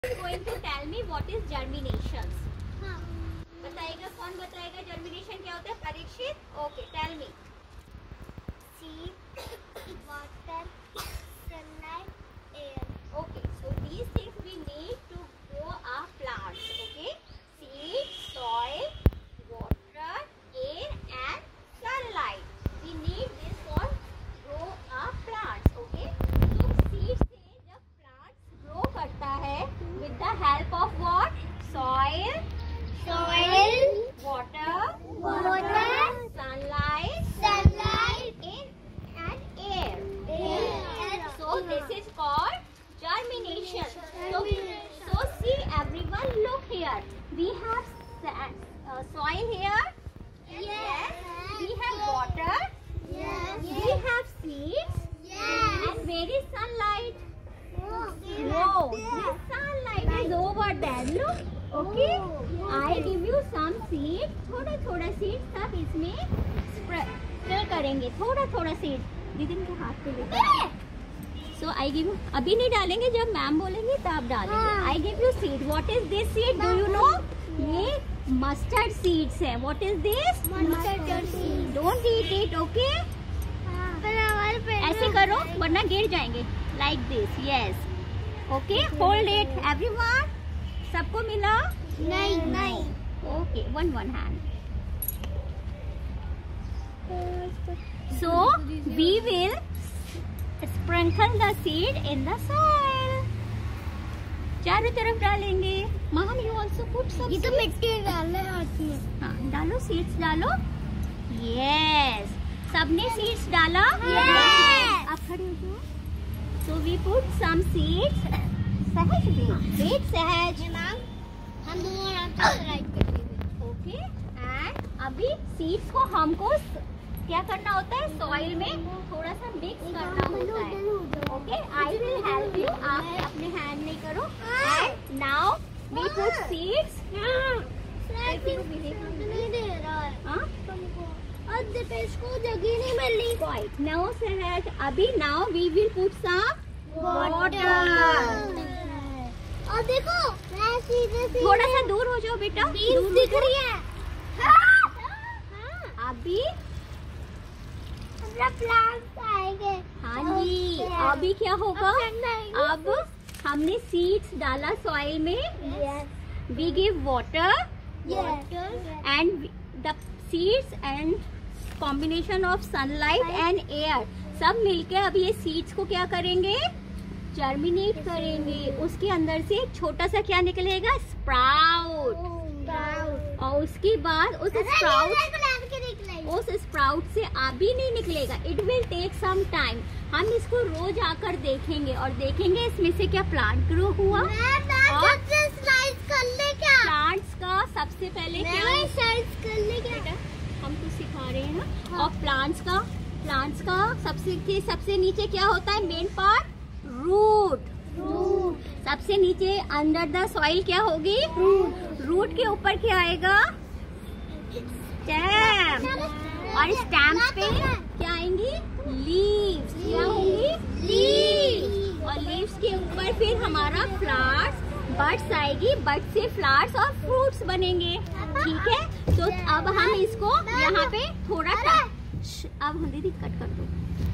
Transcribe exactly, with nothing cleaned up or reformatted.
going to tell me what is germination. हाँ. बताएगा कौन बताएगा germination क्या होता है? Parikshit. Okay, tell me. Seed, water, sunlight, air. Okay, so these things we need to grow our plants. Okay, seed, soil, water, air, and sunlight. We need this for grow our plants. Okay, so seed से जब plants grow करता है with the help of what? Soil, Soil, water, water, sunlight, sunlight, and air. air. So this is called germination. So, so see everyone, look here. We have sand, uh, soil here. Yes. We have water. Yes. We have seeds. Yes. And where is sunlight? Yes. Whoa, this sunlight is over there. Look. Okay. I give you some seeds. थोड़ा थोड़ा seeds सब इसमें spread fill करेंगे. थोड़ा थोड़ा seeds. दीदी के हाथ पे लेते. So I give you. अभी नहीं डालेंगे, जब मैम बोलेंगे तब डालेंगे. I give you seed. What is this seed? Do you know? ये mustard seeds है. What is this? Mustard seed. Don't eat it, okay? पर हमारे पेड़ ऐसे करो वरना गिर जाएंगे. Like this, yes. Okay, hold it, everyone. सबको मिला? नहीं नहीं. Okay, one one hand. So we will sprinkle the seed in the soil. चारों तरफ डालेंगे. Mom, you also put some. ये तो seeds. मिट्टी डालने आती है. हाँ, डालो seeds डालो. Yes. सबने seeds डाला? Yes. अब खड़े हो जाओ. So we put some seeds. सहज भी. Wait, सहज. हम दोनों आराम से स्लाइड करेंगे. ओके एंड अभी सीड्स को हमको क्या करना होता है? सॉइल में थोड़ा सा मिक्स करना होता है. Okay, I will help you. आप अपने हैंड नहीं करो. And now we put seeds. नहीं दे रहा है हाँ, अरे पे इसको जगह नहीं मिल रही. क्वाइट. नाउ सहज अभी now we will put some water. और देखो मैं सीधे सीधे थोड़ा सा दूर हो जाओ बेटा. बीन्स दूर दिख हो रही जाओ. है. हाँ. अभी हमारा प्लांट्स आएंगे. हाँ जी. अभी क्या होगा? अब हमने सीड्स डाला सॉइल में. Yes. We give water Yes. and the seeds and combination of sunlight and air सब मिलके अब ये सीड्स को क्या करेंगे? जर्मिनेट करेंगे. उसके अंदर से एक छोटा सा क्या निकलेगा? स्प्राउट. और उसके बाद उस स्प्राउट उस स्प्राउट से अभी नहीं निकलेगा. It will take some time. हम इसको रोज आकर देखेंगे और देखेंगे इसमें से क्या प्लांट ग्रो हुआ. और प्लांट्स का सबसे पहले क्या बेटा हम कुछ सिखा रहे हैं ना. और प्लांट्स का प्लांट्स का सबसे सबसे नीचे क्या होता है? Main part root. सबसे नीचे अंडर द सॉइल क्या होगी? रूट के ऊपर क्या आएगा? स्टेम. और स्टेम पे क्या आएंगी? लीव्स. क्या होंगी? लीव्स. और लीव्स के ऊपर फिर हमारा फ्लावर्स बड्स आएगी. बड्स से फ्लावर्स और फ्रूट्स बनेंगे. ठीक है. तो अब हम इसको यहाँ पे थोड़ा सा अब हम दीदी कट कर दो.